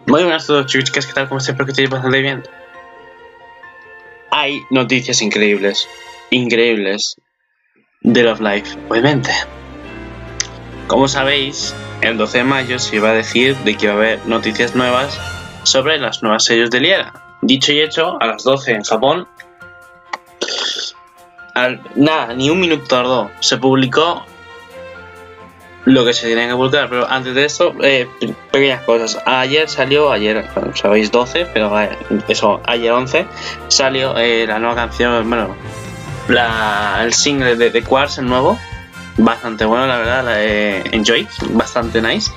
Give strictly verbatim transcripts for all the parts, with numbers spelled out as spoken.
Muy buenas a todos, chicos, chicas, ¿qué tal? ¿Cómo estáis? Espero que estéis bastante bien. Hay noticias increíbles, increíbles de Love Live, obviamente. Como sabéis, el doce de mayo se iba a decir de que iba a haber noticias nuevas sobre las nuevas sellos de Liera. Dicho y hecho, a las doce en Japón, al, nada, ni un minuto tardó, se publicó lo que se tenía que publicar, pero antes de eso, eh, pequeñas cosas. Ayer salió, ayer, bueno, sabéis doce, pero eso, ayer once, salió eh, la nueva canción, bueno, la, el single de, de Quartz, el nuevo, bastante bueno, la verdad, la, eh, Enjoy, bastante nice.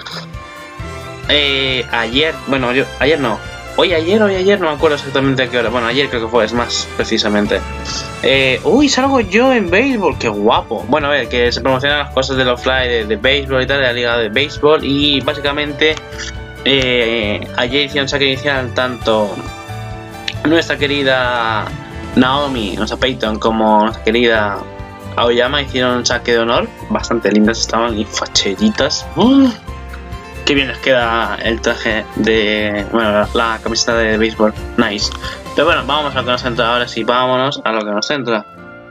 Eh, ayer, bueno, yo, ayer no, hoy ayer, hoy ayer, no me acuerdo exactamente a qué hora, bueno, ayer creo que fue, es más precisamente. Eh, uy, salgo yo en béisbol, qué guapo. Bueno, a ver, que se promocionan las cosas de los fly de, de béisbol y tal, de la liga de béisbol. Y básicamente, eh, ayer hicieron saque inicial tanto nuestra querida Naomi, nuestra Peyton, como nuestra querida Aoyama hicieron saque de honor. Bastante lindas estaban y facheritas. Uh, qué bien les queda el traje de, bueno, la, la camiseta de béisbol, nice. Pero bueno, vamos a lo que nos entra ahora sí, vámonos a lo que nos entra.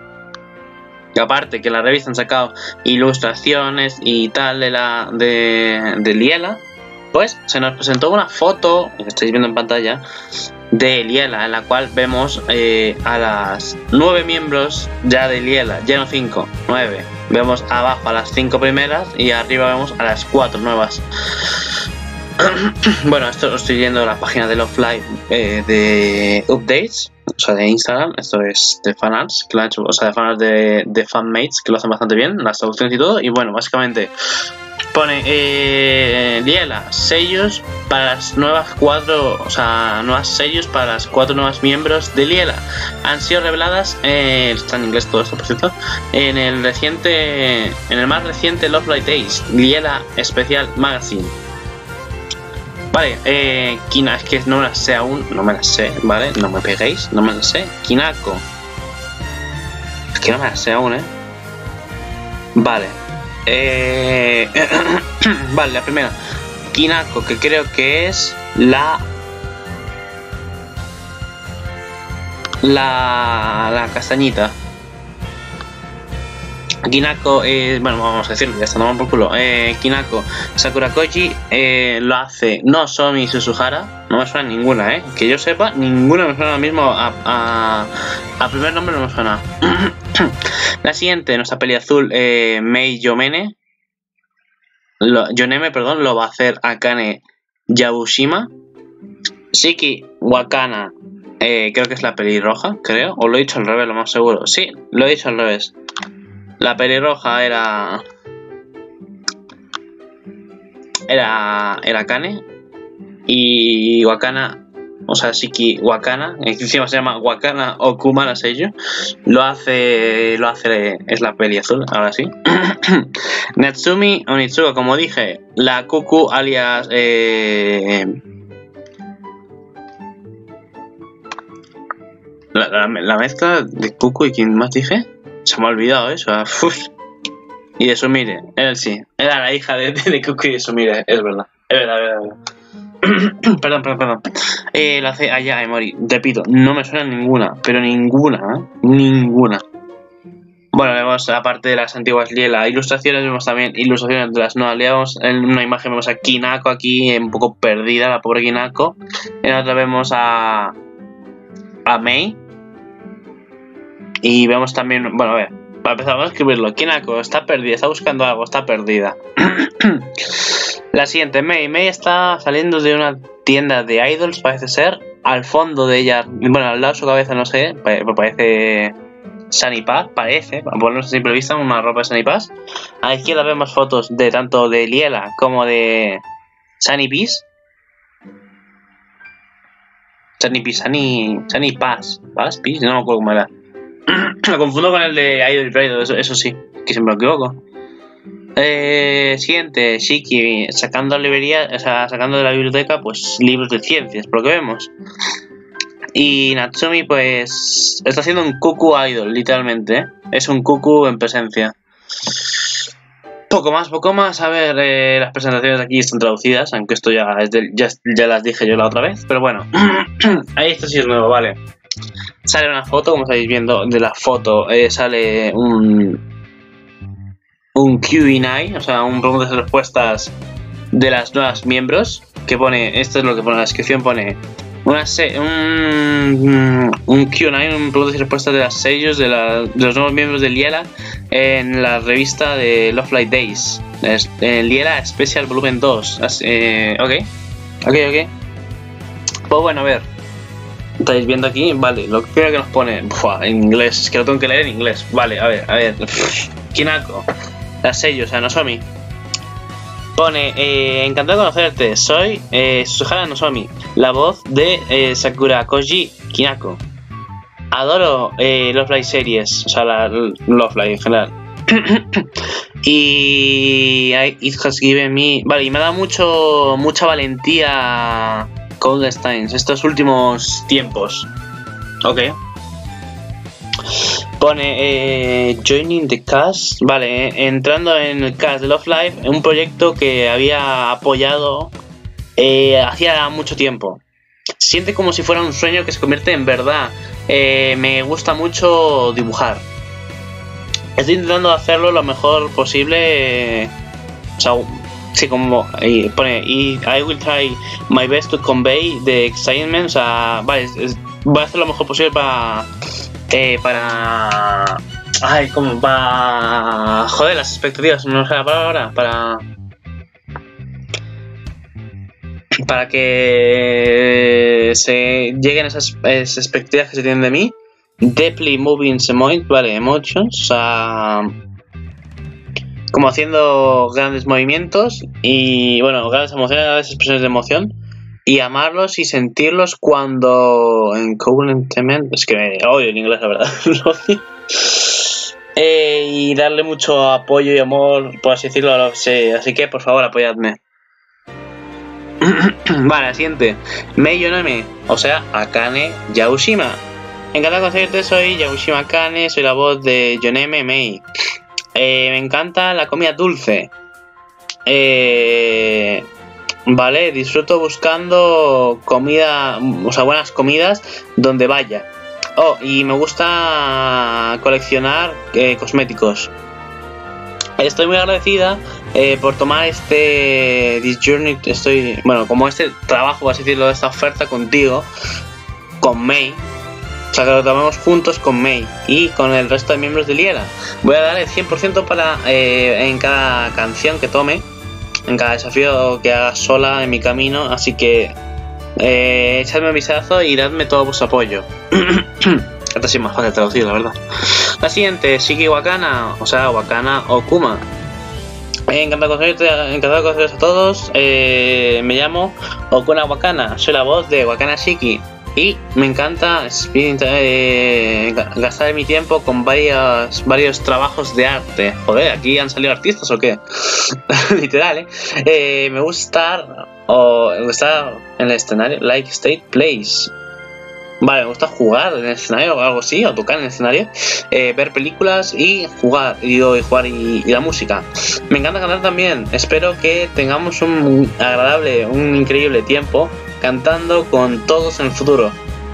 Y aparte que la revista han sacado ilustraciones y tal de la de, de Liela, pues se nos presentó una foto, que estáis viendo en pantalla, de Liela, en la cual vemos eh, a las nueve miembros ya de Liela, ya no cinco, nueve. Vemos abajo a las cinco primeras y arriba vemos a las cuatro nuevas. Bueno, esto lo estoy viendo en la página de Love Live eh, de Updates, o sea, de Instagram. Esto es de fanarts, que lo han hecho, o sea, de fanarts de, de fanmates, que lo hacen bastante bien, las traducciones y todo. Y bueno, básicamente pone eh, Liela, sellos para las nuevas cuatro, o sea, nuevas sellos para las cuatro nuevas miembros de Liela. Han sido reveladas, eh, está en inglés todo esto, por cierto, en el reciente, en el más reciente Love Live Days, Liela Special Magazine. Vale, eh, Kina, es que no me la sé aún, no me la sé, ¿vale? No me peguéis, no me la sé. Kinako. Es que no me la sé aún, ¿eh? Vale. Eh... vale, la primera. Kinako, que creo que es la... La... La castañita. Kinako, eh, bueno, vamos a decirlo, ya está, no por culo. Eh, Kinako Sakurakoji eh, lo hace Nozomi Suzuhara. No me suena ninguna, eh. Que yo sepa, ninguna me suena ahora mismo. A, a, a primer nombre no me suena. La siguiente, nuestra peli azul, eh, Mei Yomene. Lo, Yoneme, perdón, lo va a hacer Akane Yabushima. Shiki Wakana, eh, creo que es la pelirroja, creo. O lo he dicho al revés, lo más seguro. Sí, lo he dicho al revés. La pelirroja era... Era... Era Kane. Y Wakana... O sea, Shiki Wakana, que encima se llama Wakana Okumara Seiyu. Lo hace... Lo hace... Es la peli azul, ahora sí. Natsumi Onitsuka, como dije. La Kuku alias... Eh... La, la, la mezcla de Kuku y quién más dije. Se me ha olvidado eso. Uf. Y de Sumire, él sí. Era la hija de, de, de Kuku y de Sumire, es verdad. Es verdad, es verdad. perdón, perdón, perdón. Eh, la hace allá, Emori. Repito, no me suena ninguna, pero ninguna, ¿eh? Ninguna. Bueno, vemos aparte de las antiguas Liela ilustraciones, vemos también ilustraciones de las nuevas Liela. Vemos en una imagen vemos a Kinako aquí, un poco perdida, la pobre Kinako. En otra vemos a... a Mei. Y vemos también, bueno, a ver, para empezar vamos a escribirlo. Kinako está perdida, está buscando algo, está perdida. La siguiente, Mei. Mei está saliendo de una tienda de idols, parece ser. Al fondo de ella, bueno, al lado de su cabeza, no sé, parece Sunny Pass, parece, por ponernos a simple vista, una ropa de Sunny Pass. A la izquierda vemos fotos de tanto de Liela como de Sunny Peace. Sunny Peace, Sunny, Sunny Pass, Pass, Peace, no me acuerdo cómo era. Lo confundo con el de Idol Pride, eso, eso sí, que siempre me equivoco. Eh, siguiente, Shiki sacando la librería, o sea, sacando de la biblioteca, pues libros de ciencias, por lo que vemos. Y Natsumi, pues está haciendo un Kuku Idol, literalmente, ¿eh? Es un Kuku en presencia. Poco más, poco más. A ver, eh, las presentaciones aquí están traducidas, aunque esto ya, es del, ya, ya las dije yo la otra vez, pero bueno. Ahí esto sí es nuevo, vale. Sale una foto, como estáis viendo, de la foto eh, sale un un Q and A, o sea, un preguntas y respuestas de las nuevas miembros, que pone, esto es lo que pone en la descripción, pone una se un, un Q and A, un preguntas y respuestas de las sellos de, la, de los nuevos miembros de Liela en la revista de Love Live Days, en Liela Special Volumen dos. Eh, ok, ok, ok. Pues bueno, a ver, estáis viendo aquí, vale, lo primero que nos pone, ¡buah!, en inglés, es que lo tengo que leer en inglés, vale, a ver, a ver, Kinako, la sello, o sea, Nozomi. Pone, eh, encantado de conocerte, soy eh, Suzuhara Nozomi, la voz de eh, Sakura Koji Kinako. Adoro eh, Love Live series, o sea, la Love Live en general. Y I, it has given me, vale, y me da mucho, mucha valentía Cold Steins estos últimos tiempos. Ok. Pone eh, joining the cast, vale, eh, entrando en el cast de Love Live, un proyecto que había apoyado eh, hacía mucho tiempo. Siente como si fuera un sueño que se convierte en verdad. Eh, me gusta mucho dibujar. Estoy intentando hacerlo lo mejor posible. Eh, o sea, sí, como y pone, y I will try my best to convey the excitement. O sea, vale, es, voy a hacer lo mejor posible para. Eh, para. Ay, como para. Joder, las expectativas, no sé la palabra. Para. Para que se lleguen esas, esas expectativas que se tienen de mí. Deeply moving emotions, vale, emotions. O sea. Como haciendo grandes movimientos y, bueno, grandes emociones, grandes expresiones de emoción. Y amarlos y sentirlos cuando en Covenant, es que me odio en inglés, la verdad. eh, y darle mucho apoyo y amor, por así decirlo, a los, sí, así que por favor apoyadme. Vale, la siguiente. Mei Yoname, o sea, Akane Yaoshima. Encantado de conocerte, soy Yaoshima Akane, soy la voz de Yoname Mei. Eh, me encanta la comida dulce. Eh... Vale, disfruto buscando comida, o sea, buenas comidas donde vaya. Oh, y me gusta coleccionar eh, cosméticos. Estoy muy agradecida eh, por tomar este this journey, estoy, bueno, como este trabajo, por así decirlo, esta oferta contigo, con Mei. O sea, que lo tomemos juntos con Mei y con el resto de miembros de Liela. Voy a dar el cien por ciento para eh, en cada canción que tome, en cada desafío que haga sola en mi camino, así que eh, echadme un vistazo y dadme todo vuestro apoyo. Esto sí es más fácil de traducir, la verdad. La siguiente, Shiki Wakana, o sea, Wakana Okuma. Eh, encantado de conocerte, encantado de conoceros a todos. Eh, me llamo Okuna Wakana, soy la voz de Wakana Shiki. Y me encanta eh, gastar mi tiempo con varios, varios trabajos de arte. Joder, ¿aquí han salido artistas o qué? Literal, ¿eh? ¿eh? Me gusta estar, o, me gusta en el escenario, like state plays. Vale, me gusta jugar en el escenario o algo así, o tocar en el escenario, eh, ver películas y jugar, y, y jugar y, y la música. Me encanta cantar también. Espero que tengamos un agradable, un increíble tiempo cantando con todos en el futuro.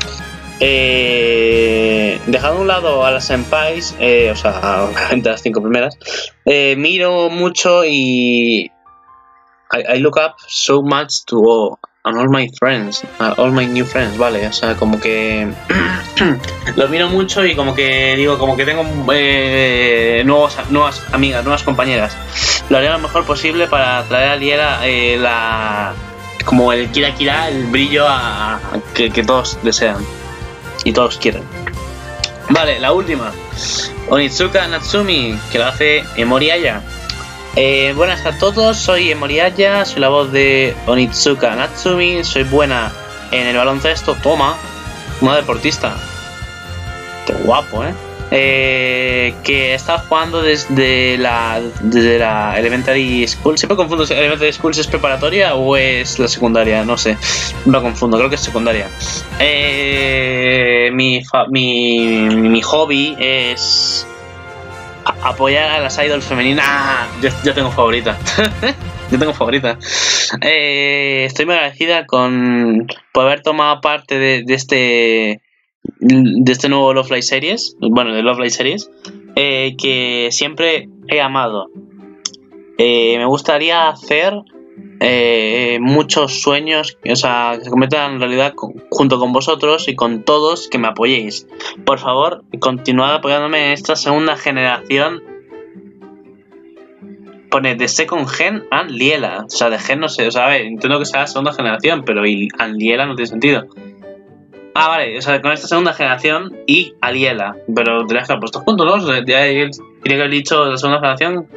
Eh, dejando a un lado a las senpais, eh, o sea, obviamente las cinco primeras, eh, miro mucho y I, I look up so much to all, and all my friends, uh, all my new friends, vale, o sea, como que los miro mucho y como que digo, como que tengo eh, nuevos, nuevas amigas, nuevas compañeras. Lo haré lo mejor posible para traer a Liela eh, la como el kira kira, el brillo a, a que, que todos desean y todos quieren. Vale, la última, Onitsuka Natsumi, que la hace Emoriaya. Eh, buenas a todos, soy Emoriaya, soy la voz de Onitsuka Natsumi, soy buena en el baloncesto, toma, una deportista. Qué guapo, ¿eh? Eh, que está jugando desde la desde la Elementary School. Siempre confundo si Elementary School es preparatoria o es la secundaria, no sé, no confundo, creo que es secundaria. Eh, mi, fa, mi mi hobby es a apoyar a las idols femeninas. ¡Ah! Yo, yo tengo favorita. Yo tengo favorita. Eh, estoy muy agradecida con por haber tomado parte de, de este de este nuevo Love Live Series, bueno, de Love Live Series, eh, que siempre he amado. Eh, me gustaría hacer eh, muchos sueños, o sea, que se conviertan en realidad con, junto con vosotros y con todos, que me apoyéis. Por favor, continuad apoyándome en esta segunda generación. Pone The Second Gen and Liela. O sea, de Gen no sé, o sea, a ver, entiendo que sea la segunda generación, pero y and Liela no tiene sentido. Ah, vale, o sea, con esta segunda generación y Aliela. Pero tendrías que haber puesto juntos, ¿no? O sea, ya tiene que haber dicho la segunda generación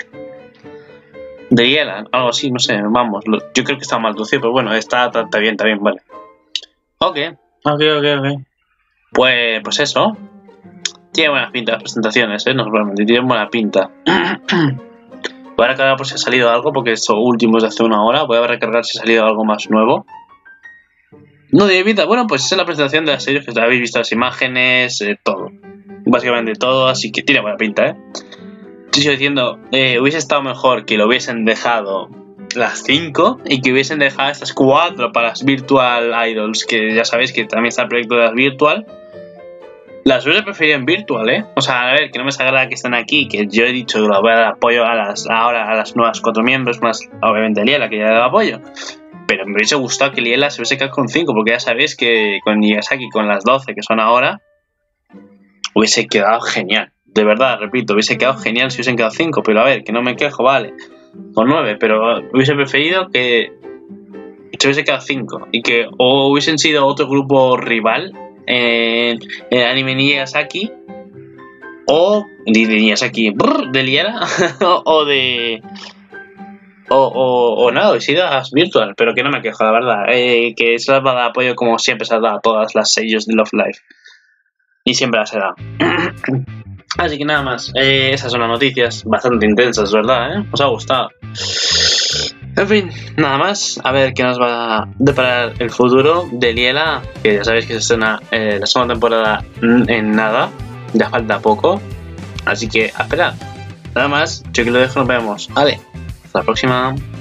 de Liela, algo así, no sé, vamos. Lo, yo creo que está mal traducido, pero bueno, está, está, está bien, está bien, vale. Ok, ok, ok, ok. Pues, pues eso. Tiene buena pinta las presentaciones, ¿eh? No, realmente, tiene buena pinta. Voy a recargar por si ha salido algo, porque eso último es de hace una hora. Voy a recargar si ha salido algo más nuevo. No de vida, bueno, pues esa es la presentación de la serie, que habéis visto las imágenes, eh, todo. Básicamente todo, así que tiene buena pinta, ¿eh? Estoy diciendo, eh, hubiese estado mejor que lo hubiesen dejado las cinco y que hubiesen dejado estas cuatro para las Virtual Idols, que ya sabéis que también está el proyecto de las Virtual. Las hubiese preferido en Virtual, ¿eh? O sea, a ver, que no me desagrada que estén aquí, que yo he dicho que lo voy a dar apoyo a las, ahora a las nuevas cuatro miembros, más obviamente a Liela, que ya he dado apoyo. Pero me hubiese gustado que Liela se hubiese quedado con cinco, porque ya sabéis que con Nyagasaki, con las doce que son ahora, hubiese quedado genial. De verdad, repito, hubiese quedado genial si hubiesen quedado cinco, pero a ver, que no me quejo, vale. Con nueve, pero hubiese preferido que se hubiese quedado cinco y que o hubiesen sido otro grupo rival en el anime Nyagasaki, o de Nyagasaki, de Liela, o de... O, o, o nada, hubiese ido a las Virtual, pero que no me quejo, la verdad. Eh, que se las va a dar apoyo como siempre se las da a todas las sellos de Love Live. Y siempre las he dado. Así que nada más. Eh, esas son las noticias bastante intensas, ¿verdad? ¿Eh? ¿Os ha gustado? En fin, nada más. A ver qué nos va a deparar el futuro de Liela. Que ya sabéis que se estrena eh, la segunda temporada en nada. Ya falta poco. Así que a esperar. Nada más. Yo que lo dejo, nos vemos. Vale. Hasta la próxima.